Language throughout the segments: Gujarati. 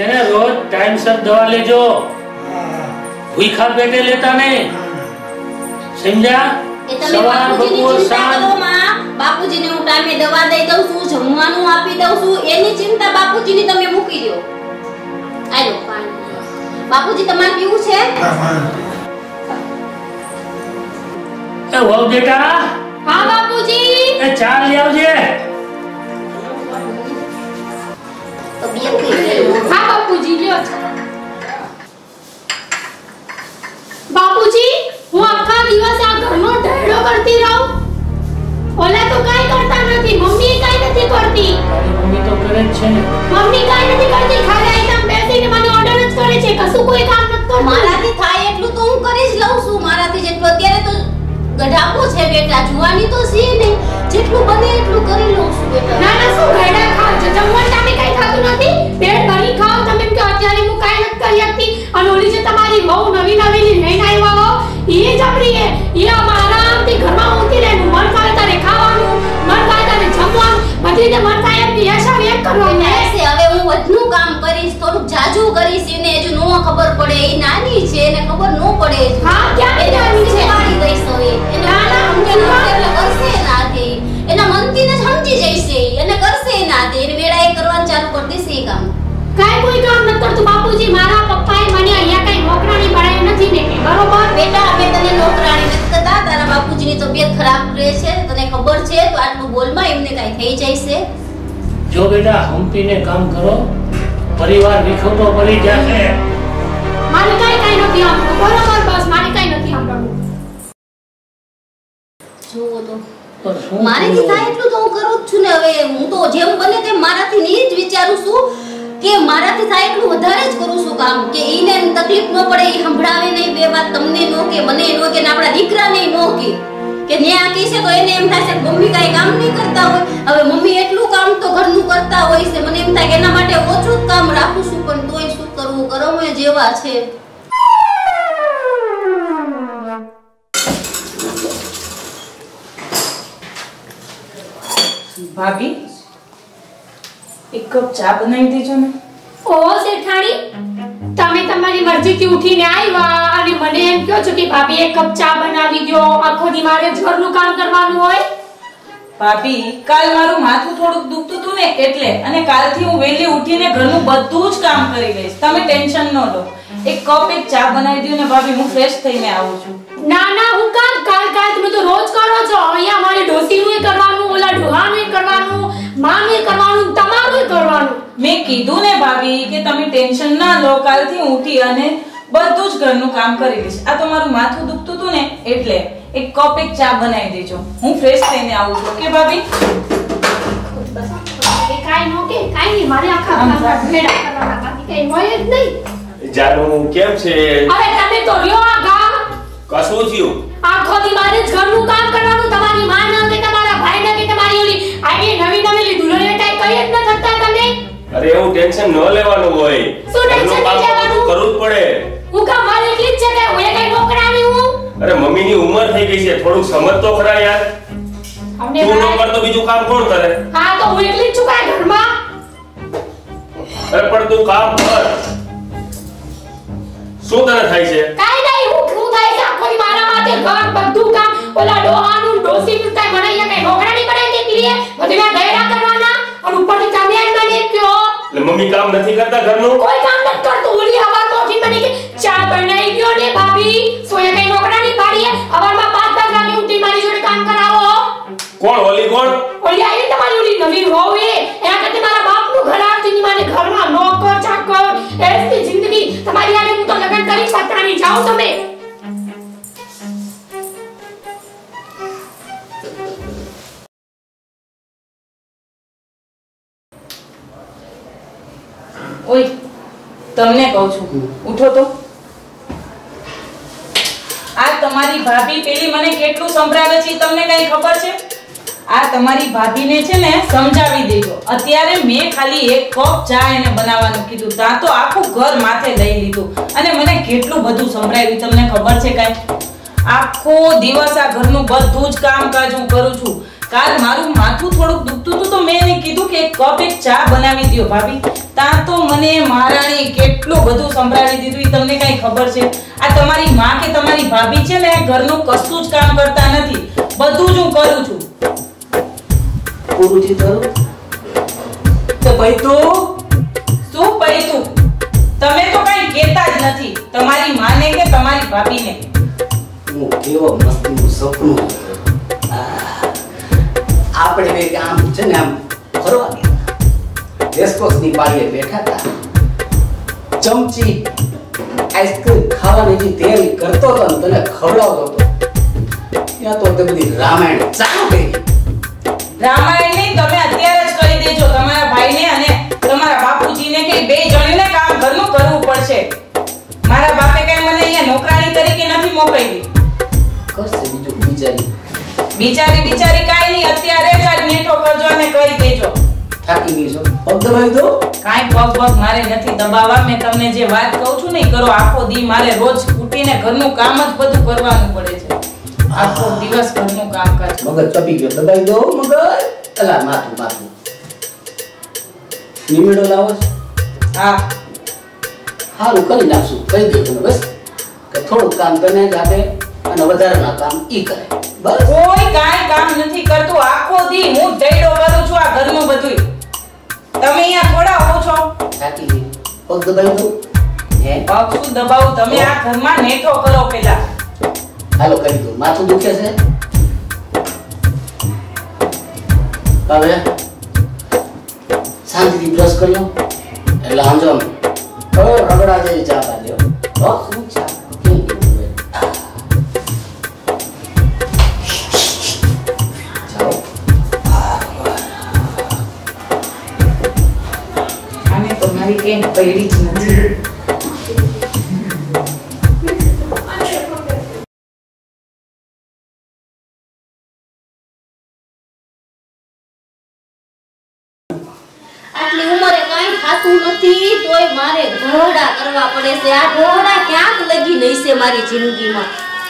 છે ને રોજ ટાઈમસર દવા લેજો, ભૂખા પેટે લેતા નહીં, સમજ્યા? સવાર બપોર સાંજ બાપુજીને હું ટાઈમે દવા દઈ દઉં છું, જમવાનું આપી દઉં છું, એની ચિંતા બાપુજીની તમે મૂકી દો. આલો પાણી. બાપુજી તમારે પીવું છે? એ વહુ બેટા. હા બાપુજી. એ ચા લઈ આવજે. હા બાપુજી લ્યો. બાપુજી હું આખા દિવસ આ ઘરનો ઢેડો કરતી રહું, ઓલા તો કાઈ કરતા નથી, મમ્મી કાઈ નથી કરતી. મમ્મી તો કરે જ છે ને. મમ્મી કાઈ નથી કરતી, ખાલી આઈટમ બેસીને મને ઓર્ડર જ કરે છે, કશું કોઈ કામ નથી કરતી. મારાથી થાય એટલું તો હું કરી જ લઉં છું, મારાથી જેટલું અત્યારે તો ગઢાકો છે બેટા, જુવાની તો છે નહીં, જેટલું બને એટલું કરી લઉં છું બેટા. ના ના શું ગઢા ખાવ છો, જમવાનું તમે કાઈ ખાતું નથી, પેટ ભરી ખાવ તમે, કે અત્યારે હું કાઈ નથી કરી શકતી. અને ઓલી જે તમારી બહુ નવી નવી લઈને આવ્યા હો, એ જબરી હે, એ આરામથી ઘરમાં ઊંઘી રહે, મન થાય ત્યારે ખાવાનું, મન થાય ત્યારે જમવાનું, બધીને મન થાય એમ યશા વેક કરવાનું. એસે હવે હું વધનું કામ કરીશ, થોડું જાજુ કરીશ, એને હજુ નો ખબર પડે, એ નાની છે એને ખબર નો પડે. હા ક્યાં નાની છે, પાડી દઈશ હવે. ના ના સમજે ન એટલે કરશે નાથી, એના મનથી જ સમજી જઈશે, એને કરશે નાથી, એને વેળાએ કરવાનું ચાલુ કરી દેશે એ કામ. કાઈ કોઈ કામ ન કરતું બાપુજી, મારા પપ્પાએ મને અહીંયા કઈ નોકરાણી બનાવી નથી ને, બરોબર બેટા? અમે તને નોકરાણી નથી કરતા, તારા બાપુજીની તબિયત ખરાબ રહે છે, તને ખબર છે, તો આટલું બોલમાં એમને કઈ થઈ જાય છે. જો બેટા હંપીને કામ કરો, પરિવાર વિખોટો પડી જશે. મારે કઈ નથી આમનું, બરોબર? બસ મારે કઈ નથી આમનું. જોવો તો મારાથી થાય એટલું તો હું કરું જ છું ને. હવે હું તો જેમ બને તેમ મારાથી ની જ વિચારું છું કે મારાથી થાય એટલું વધારે જ કરું છું કામ, કે ઈને તકલીફ ન પડે, એ સંભળાવે નહીં બે વાત, તમને નો કે મને નો કે આપણા દીકરાને નો કે ન્યા કે છે તો એને એમ થાય છે કે મમ્મી કાઈ કામ નહીં કરતા હોય. હવે મમ્મી એટલું કામ તો ઘરનું કરતા હોય છે, મને એમ થાય કે એના માટે ઓછું જ કામ રાખું છું, પણ તોય શું કરવું, કરમે જેવા છે. ભાભી એક કપ ચા બનાવી દેજો ને. ઓ શેઠાણી, તમે તમારી મરજીથી ઉઠીને આવ્યા અને મને એમ કહો છો કે ભાભી એક કપ ચા બનાવી દો, આખો દી મારે ઘરનું કામ કરવાનું હોય. ભાભી કાલ મારું માથું થોડુંક દુખતું હતું ને એટલે, અને કાલથી હું વહેલી ઉઠીને ઘરનું બધું જ કામ કરી લઈશ, તમે ટેન્શન ન લો. એક કપ એક ચા બનાવી દો ને ભાભી, હું ફ્રેશ થઈને આવું છું. ના ના હું કાલ તમે તો રોજ કરો છો, અહીંયા મારી ડોસીનું કરવાનું, ઓલા ડોહાનું કરવાનું, માનું કરવાનું, તમારું કરવાનું. મેં કીધું ને ભાભી કે તમે ટેન્શન ના લો, કાલથી હું ઉઠી અને બધું જ ઘરનું કામ કરી લઈશ. આ તો મારું માથું દુખતું હતું ને એટલે એક કપ એક ચા બનાવી દેજો, હું ફ્રેશ થઈને આવું છું. ઓકે ભાભી? કાઈ નો કે કાઈ નહીં, મારે આખા ભેડા કરવાના, બાકી કઈ હોય જ નહીં. જાનુ કેમ છે? અરે તમે તો રહ્યો આ ગામ. કશું થયું? આખો દી મારે જ ઘરનું કામ કરવાનું, તમારી માં ન કે તમારા ભાઈ ન કે તમારી ઓલી આવી નવી નવી દુલ્હન કાઈ કઈ જ ન થતા તમે. અરે એવું ટેન્શન ન લેવાનું હોય, શું ટેન્શન લેવાનું? કરવું જ પડે. હું કામ મારે એટલી જ છે કે હું કઈ નોકરાણી હું. અરે મમ્મીની ઉંમર થઈ ગઈ છે, થોડુંક સમજ તો ખરા યાર. તું ન કર તો બીજું કામ કોણ કરે? હા તો હું એટલી જ છું કાઈ ઘરમાં. અરે પણ તું કામ કર. શું તને થાય છે? કાઈ નહીં, હું થાય છે આખો દી મારા માથે ઘર બધું કામ, ઓલા ડોહાનું ડોસીનું કાઈ બનાવીએ કઈ નોકરાણી બનાવી દેતી લે, બધું ગયડા કરવાના, અને ઉપરથી તમે જ મને કયો એટલે મમ્મી કામ નથી કરતા ઘરનું? કોઈ કામ નથી કરતું. ઓલી હવારમાં ઉઠી મને કે ચા બનાવી ગયો ને ભાભી, સોયા કઈ નોકરાણી પાડીએ, હવારમાં 5 વાગે ઉઠી મારી જોડે કામ કરાવો. કોણ ઓલી? કોણ ઓલી આવી તમારી ઓલી નવી વહુ એ, એના કરતે મારા બાપનું ઘર આવતી મને ઘરમાં નોકર ચાકર એસી જિંદગી તમારી આને હું તો લગન કરી પત્રાની જાઓ તમે. ઓય તમને કહું છું, ઉઠો તો. આ તમારી ભાભી પેલી મને કેટલું સંભળાવે છે તમને કઈ ખબર છે? આ તમારી ભાભીને છે ને સમજાવી દેજો. અત્યારે મેં ખાલી એક કપ ચા એને બનાવવાનું કીધું, તા તો આખું ઘર માથે લઈ લીધું, અને મને કેટલું બધું સંભળાવ્યું તમને ખબર છે કઈ? આખો દિવસ આ ઘરનું બધું જ કામકાજ હું કરું છું, કાલ મારું માથું થોડુંક દુખતું હતું તો મેં એને કીધું કે એક કપ એક ચા બનાવી દ્યો ભાભી. ત્યાં તો મને મહારાણી કેટલું બધું સંભળાવી દીધું. ઈ તમને કઈ ખબર છે? આ તમારી માં કે તમારી ભાભી છે ને ઘરનું કશું જ કામ કરતા નથી. બધું જ હું કરું છું. પૂરું થી કરું તો ભાઈ તો શું પૈતું? તમે તો કઈ કહેતા જ નથી તમારી માને કે તમારી ભાભીને. હું કેવો મસ્તીનું સપનું આપણે બે આમ છે ને આમ ફરવા ગયા રેસકોર્સની પાળીએ બેઠા હતા. ચમચી આઈસ્ક્રીમ ખાવાની જે તૈયારી કરતો હતો ને તને ખવડાવતો હતો ત્યાં તો તે બધી રામાયણ ચાલુ થઈ ગઈ. રામાયણ નહીં, તમે અત્યારે જ કહી દેજો તમારા ભાઈને અને તમારા બાપુજીને કે બે જણીને કામ ઘરનું કરવું પડશે. મારા બાપે કઈ મને અહીંયા નોકરાણી તરીકે નથી મોકલી. કરશે બીજું બિચારી બિચારી કાઈ નહીં, અત્યારે જ આ નેઠો કરજો અને કહી દેજો. થાકી ગઈ છો પગ દબાવી દો. કાઈ પગ મારે નથી દબાવવા. મેં તમને જે વાત કહું છું ને ઈ કરો. આખો દી મારે રોજ ઉઠીને ઘરનું કામ જ બધું કરવાનું પડે છે. આખો દિવસ ઘરનું કામ કાજ. મગજ તપી ગયો દબાવી દો મગજ. અલા માથું નિમેડો લાવો છો? હા હારું કરી નાખશું કહી દે તમે બસ કે થોડું કામ તને જ આપે અને વધારાના કામ ઈ કરે બસ. કોઈ કાઈ કામ નથી કરતું. આખો દી હું ઢેડો કરું છું આ ઘરનું બધુંય. તમે અહીંયા થોડા હો છો. થાકી ગઈ પગ દબાવી દો. હે પગ શું દબાવું? તમે આ ઘરમાં નેઠો કરો પેલા. હાલો કરી દો. માથું દુખે છે હવે શાંતિથી બ્રશ કરી લો એટલે સમજો કયો રગડા જેવી ચા પાડ્યો. હો શું ચા આને તો મારી કઈ પૈડી જ નથી. આટલી ઉંમરે કાઈ થાતું નથી તોય મારે ઢોડા કરવા પડે છે. આ ઢોડા ક્યાંક લગી નહીં છે મારી જિંદગીમાં.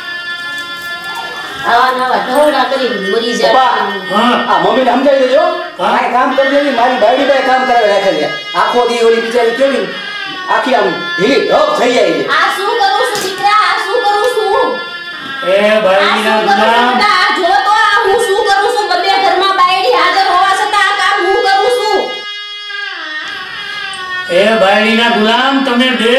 આવા નવા ઢોડા કરી મરી જાય. આ મમ્મીને સમજાવી દેજો કાંઈ કામ કરી દેવી. મારી બાયડી બાય કામ કરાવી રાખે છે. આખો દી ઓલી બિચારી કેવી આખી આમ ઢીલી ઢપ થઈ જાય છે. આ શું કરું છું દીકરા? આ શું કરું છું? એ બાયડીના ગુલામ, આ જો તો આ હું શું કરું છું? બધે ઘરમાં બાયડી હાજર હોવા છતાં આ કામ હું કરું છું. એ બાયડીના ગુલામ, તમે બે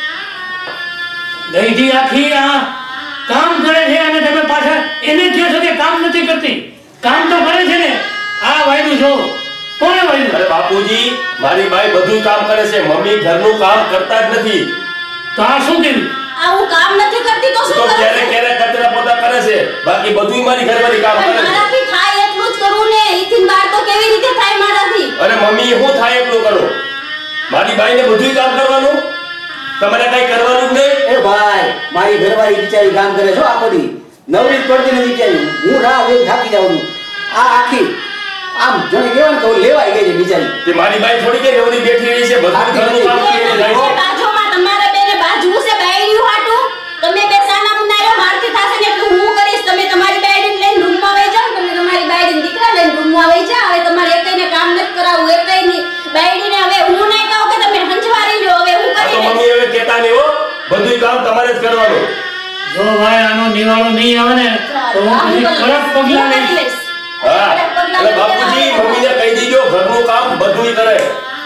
ગઈઢી આખી આ કામ કરે છે અને તમે પાછા એને કહો છો કે કામ નથી કરતી. કામ તો કરે છે ને. આ વાયડું છો કોને વાયડું? અરે બાપુજી, મારી બાઈ બધું કામ કરે છે, મમ્મી ઘરનું કામ કરતા જ નથી. તો આ શું કર્યું? આ હું કામ નથી કરતી તો શું તો કરું? ક્યારે કચરા પોતા કરે છે, બાકી બધું મારી ઘરવાળી કામ કરે છે. મારાથી થાય એટલું જ કરું ને. ઈથી બહાર તો કેવી રીતે થાય મારાથી? અરે મમ્મી હું થાય એટલું કરો. મારી બાઈને બધું કામ કરવાનું, તમારે કઈ કરવાનું જ નહીં. એ ભાઈ મારી ઘરવાળી બિચારી કામ કરે છો આખો દી નવરી જ પડતી નથી બિચારી. હું રાહ જોઈને થાકી જાઉં છું. આ આખી આમ જોને કેવાનું તો લેવાઈ ગઈ છે બિચારી. તે મારી બાઈ થોડી કે નવરી બેઠી રહી છે, બધું ઘરનું કામ કરીને જાય છે. બાજુમાં તમારે બેને બાજુ છે બાયડીયું હાટું. તમે બે સાના મુનાયો મારતી થાશે ને એટલું હું કરીશ. તમે તમારી બાયડીને લઈને રૂમમાં વઈ જાઓ. તમે તમારી બાયડીને દીકરા લઈને રૂમમાં વઈ જાઓ. હવે તમારે એકઈને કામ નથી કરાવવું. એકઈની બાયડીને હવે હું નહીં કહું કે તમે હંજવારી લ્યો. હવે હું આ તો કરી મમ્મી હવે કહેતા નહીં હો, બધું કામ તમારે જ કરવાનું. જો ભાઈ આનો નિવાળો નહીં આવે ને તો હું પછી કડક પગલાં લઈશ. હા, એટલે બાપુજી મમ્મીને કહી દીજો ઘરનું કામ બધું કરે.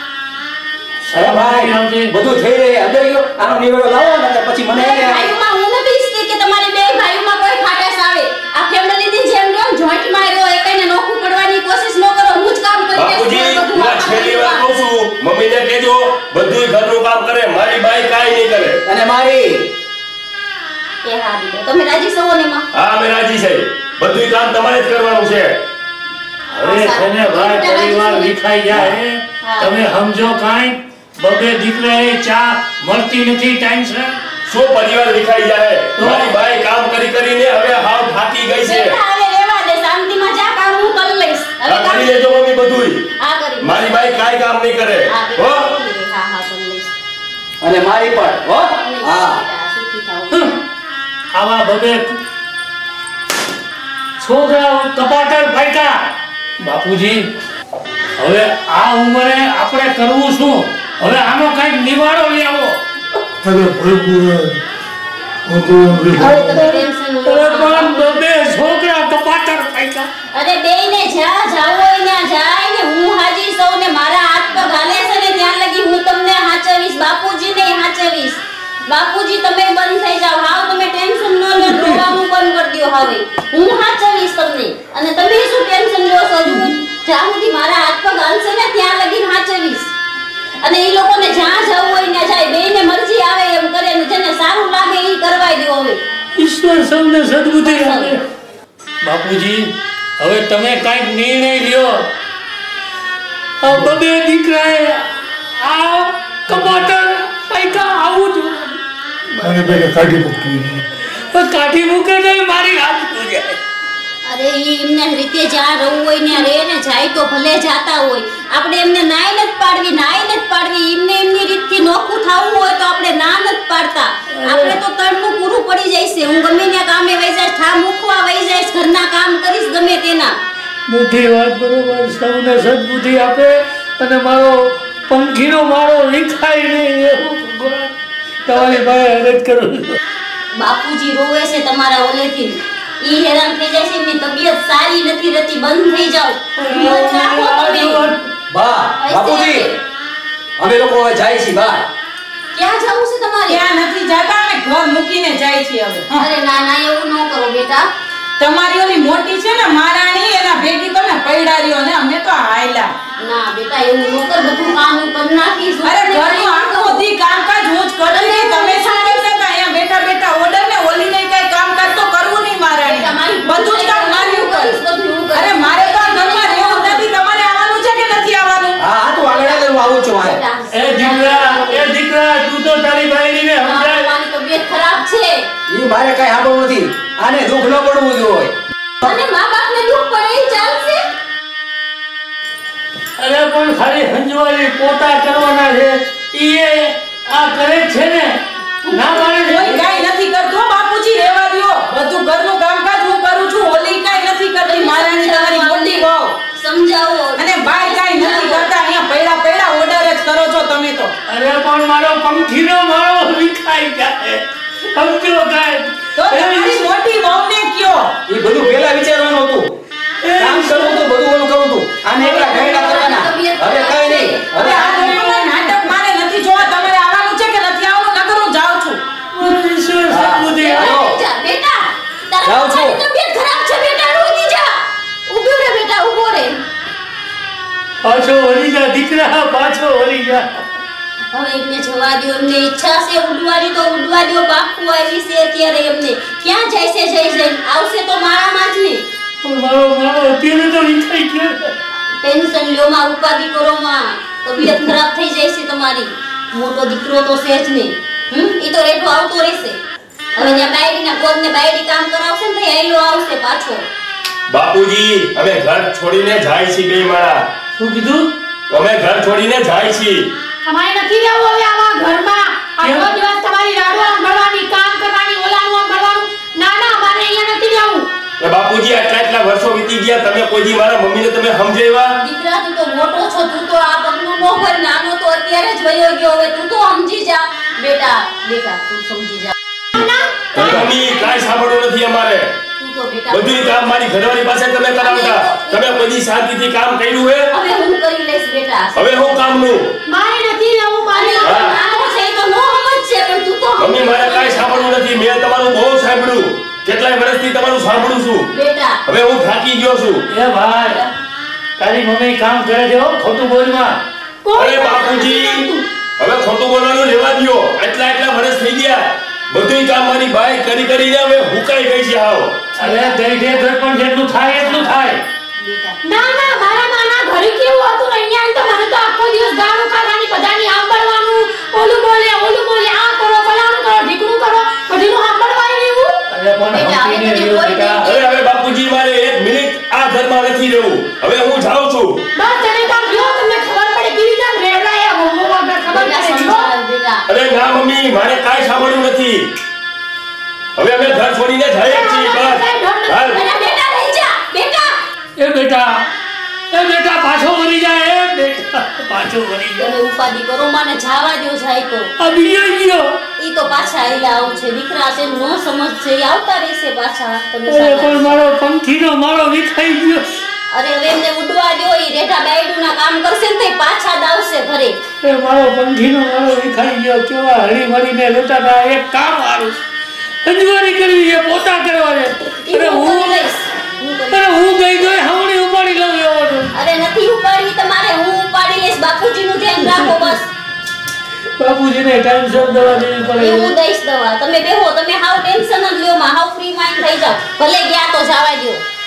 અરે ભાઈ બધું થઈ રહે અંદર ગયો આનો નિવેડો લાવો ને તો પછી મને એને ભાઈઓમાં હું નથી ઈચ્છતી કે તમારી બે ભાઈઓમાં કોઈ ફાટેસ આવે. આ ફેમિલીની જેમ રહ્યો જોઈન્ટમાં રહ્યો. એકઈને નોખું પડવાની કોશિશ ન કરો. હું જ કામ કરી દઈશ. બાપુજી બધું હું આ છેલ્લી વાર કહું છું, મમ્મીને કહેજો બધું ઘરનું કામ કરે, મારી બાઈ કાઈ નહીં કરે. અને મારી એ હા દીકરા, તમે રાજી છો ને માં? હા અમે રાજી છે, બધું કામ તમારે જ કરવાનું છે. હવે છે ને ભાઈ પરિવાર વિખાઈ જાય. તમે સમજો કાંઈ? બબે દીકરાએ ચા મળતી નથી ટાઈમ છે. શું પરિવાર વિખાઈ જાય? મારી બાઈ કામ કરી કરીને હવે હાવ થાકી ગઈ છે. બેટા, હવે રહેવા દે. શાંતિમાં જા, કામ હું કરી લઈશ. હવે આ કામ કરી લેજો મમ્મી બધુંય. હા કરી. મારી બાઈ કાઈ કામ નહીં કરે. હા હો બેટા, હા કરી લઈશ. અને મારી પણ હો હા બેટા, સુખી થાઓ. આવા બબે છોકરા કપાટર ફાયકા. બાપુજી હવે આ ઉંમરે આપણે કરવું શું? હવે આનો કઈક નિવાડો લઈ આવો. હવે તમે ટેન્શન લો. પણ બે છોકરા કપાટર ફાયકા. અરે બેયને જ્યાં જાવ હોય ત્યાં જાય ને. હું હાજી સૌને મારા હાથ પગ હાલે છે ને ત્યાં લગી હું તમને હાચવીશ. બાપુજી ને હાચવીશ. બાપુજી તમે બંધ થઈ જાવ. હાવ તમે ટેન્શન ન લો. રોવાનું બંધ કરી દો. હવે હું હાચવીશ તમને. અને તમે શું ટેન્શન લો છો? જ્યાં સુધી મારા હાથ પગ હાલશે ને ત્યાં લગી હાચવીશ. અને એ લોકોને જ્યાં જવું હોય ત્યાં જાય. બેયને મરજી આવે એમ કરે ને જેને સારું લાગે એ કરવાય દો. હવે ઈશ્વર સૌને સદબુદ્ધિ આપે. બાપુજી હવે તમે કઈક નિર્ણય લ્યો. આ બબે દીકરાએ આ કપાટર પૈકા આવું જ મને પેલા કાઢી મૂકી. કાઢી મૂકે નહીં મારી હાથ જાય. અરે ઈ એમને રીતે જ્યાં રહું હોય ને રહે ને જાય તો ભલે જાતા હોય. આપણે એમને નાઈ નથી પાડવી. એમને એમની રીતથી નોખું થવું હોય તો આપણે ના નથી પાડતા. આપણે તો તળનું પૂરું પડી જાય છે. હું ગમે ત્યાં કામે વઈ જઈશ, ઠા મૂકવા વઈ જઈશ, ઘરના કામ કરીશ ગમે તેના. મોટી વાત બરોબર. સૌને સદબુદ્ધિ આપે અને મારો પંખીનો મારો વિખાય નહીં એવું ભગવાન તમારી પાસે અરજ કરું છું. બાપુજી રોવે છે તમારા ઓલેથી. ઈ હેરાન થઈ જાય છે. એમની તબિયત સારી નથી રહેતી. બંધ થઈ જાવ. હિંમત રાખો તમે. બા બાપુજી અમે લોકો હવે જાય છીએ બા. ક્યાં જવું છે તમારે? ત્યાં નથી જાતા અમે ઘર મૂકીને જાય છીએ હવે. અરે ના ના એવું ન કરો બેટા. તમારી ઓલી મોટી છે ને મારાણી એના ભેગી તમે પૈડાર્યો ને અમે તો હાયલા. ના બેટા એવું ન કર. બધું કામ હું કરી નાખીશ. અરે ઘરનું આખું બધી કામકાજ હું જ કરું છું. તમે શું કરતા હતા અહીંયા બેઠા બેઠા ઓર્ડર ને ઓલી ને કઈ કામકાજ તો કરવું નહીં મારાણી. બધું જ કામ માર્યું કરીશ. અરે મારે તો આ ઘરમાં રહેવું નથી. તમારે આવવાનું છે કે નથી આવવાનું? હા તું આગળ હું આવું છું. એ દીકરા તું તો તારી બાયડીને સમજાય. મારી તબિયત ખરાબ છે. ઈ મારે કઈ સાંભળવું નથી. આને દુઃખ ન પડવું જોઈએ. અને મા બાપને દુઃખ પડે એ ચાલશે? અરે પણ ખાલી હંજવારી પોતા કરવાના છે. ઈ આ કરે છે ને. ના મારે કોઈ કાઈ નથી કરતો બાપુજી. રહેવા દ્યો. બધું ઘરનું કામકાજ હું કરું છું. ઓલી કાઈ નથી કરતી. મારાની તમારી મોટી વહુ સમજાવો. અને બાય કાઈ નથી કરતા. અહીંયા પૈડા ઓર્ડર જ કરો છો તમે તો. અરે પણ મારો પંખીનો મારો વિખાઈ જાય. સમજો કાંઈ. તો તમારી મોટી વહુને કયો. એ બધું પહેલા વિચારવાનું હતું. કામ કરવું તો બધું ઓલું કરવું હતું. આને એકલા ઢેંગડા કરવાના. હવે કઈ નહીં. હવે આ દુનિયામાં નાટક મારે નથી જોવા. તમારે આવવાનું છે કે નથી આવવાનું? નકર હું જાઉં છું. ઈશ્વર સદબુદ્ધિ આપે. જા બેટા. જાઉં તારા છું. પપ્પાની તબિયત ખરાબ છે બેટા. રોકી જા. ઊભો રે બેટા. ઊભો રે. પાછો વળી જા દીકરા. પાછો વળી જા. હવે એમને જવા દો. એમને ઈચ્છા છે ઉડવાની તો ઉડવા દો. પાકું આવી છે અત્યારે એમને. ક્યાં જાય છે? જઈ આવશે તો મારામાં જ નહીં. પણ મારો અત્યારે તો વિખાઈ ગયો. ટેન્શન લ્યો માં. ઉપાધિ કરો માં. તબિયત ખરાબ થઈ જાય છે તમારી. મોટો દીકરો તો છે જ નહીં. ઈ તો રેઠો આવતો રહેશે. હવે જ્યાં બાયડીના કોદને બાયડી કામ કરાવશે ને તો એલો આવશે પાછો. બાપુજી અમે ઘર છોડીને જાય છીએ બે માળા. શું કીધું? અમે ઘર છોડીને જાય છીએ. અમારે નથી રહેવું હવે આવા ઘરમાં. આખો દિવસ તમારી રાડો સાંભળવાની, કામ કરવાની, ઓલાનું સાંભળવાનું. ના ના અમારે અહીંયા નથી રહેવું. એ બાપુજી આટલા વર્ષો વીતી ગયા. તમે કોઈ દી મારા મમ્મીને તમે સમજાવ્યા? દીકરા તું તો મોટો છો. તું તો આ પગલું નો ભર. નાનો તો અત્યારે જ વયો ગયો. હવે તું તો સમજી જા બેટા. તું સમજી જા. મમ્મી કાંઈ સાંભળવું નથી અમારે. તું તો બેટા બધું કામ મારી ઘરવાળી પાસે તમે કરાવતા. તમે કોઈ દી શાંતિથી કામ કર્યું હે? હવે હું કરી લઈશ બેટા. હવે હું કામનું? મારે નથી રહેવું. મારે અને નાનો છે એ તો નો સમજશે પણ તું તો મમ્મી મારે કાંઈ સાંભળવું નથી. મેં તમારું બહુ સાંભળ્યું. કેટલાય વર્ષથી તમારું સાંભળું છું. બેટા હવે હું થાકી ગયો છું. એ ભાઈ તારી મમ્મી કામ કરે છે હો. ખોટું બોલમાં. અરે બાપુજી હવે ખોટું બોલવાનું રહેવા દ્યો. એટલા વર્ષ થઈ ગયા. બધું કામ મારી બાઈ કરીને હવે હુકાઈ ગઈ છે. આવો અરે દઈ દે તો પણ જેટલું થાય એટલું થાય. બેટા ના ના મારા નાના ઘરે કેવું હતું ને અહીંયા તો મને તો આખો દિવસ ગાળો ખાવાની, બધાની સાંભળવાનું, ઓલું બોલે આ કરો, ફલાણું કરો, ઢીકણું કરો, બધીનું સાંભળવાય એવું. અરે પણ હમતીને રહ્યો બેટા. હવે બાપુજી મારે 1 મિનિટ આ ઘરમાં નથી રહેવું. હવે હું જાઉં છું. બસ તમે કામ લ્યો. તમને ખબર પડે કેવી રીતે રેવડાયા હો વગર ખબર બેટા પડે લ્યો. સમજાવ બેટા. અરે ના મમ્મી મારે કાંઈ સાંભળવું નથી. હવે અમે ઘર છોડીને જઈએ છીએ. બસ હાલ. બેટા રહી જા. બેટા પાછો વળી જાય બેટા પાછો વળી જાય તમે ઉપાધિ કરો માને જાવા દો જાય તો આ બીજો ગયો ઈ તો પાછા આઈલા આવું છે દીકરા છે નો સમજ છે ઈ આવતા રહેશે પાછા તમે અરે સાચા પણ મારો પંખીનો માળો વિખાઈ ગયો અરે હવે એમને ઉડવા દો ઈ રેઠા બાયડુના કામ કરશે ને તો પાછા જ આવશે ઘરે એ મારો પંખીનો માળો વિખાઈ ગયો કેવા હળી મળીને રહેતા હતા એક કામ વાળું અંજવારી કરવી છે પોતા કરવા છે ઈ અરે હું હું કરી લઈશ. હું કરી અરે હું ગઈ ગઈ હમણી ઉપાડી લઉં એવો છું. અરે નથી ઉપાડવી તમારે હું ઉપાડી લઈશ બાપુજીનું ધ્યાન રાખો બસ બાપુજીને ટાઈમસર દવા દેવી એ પડે હું દઈશ દવા તમે બેહો તમે હાવ ટેન્શન જ લ્યો માં હાવ ફ્રી માઇન્ડ થઈ જાવ ભલે ગયા તો જવા દો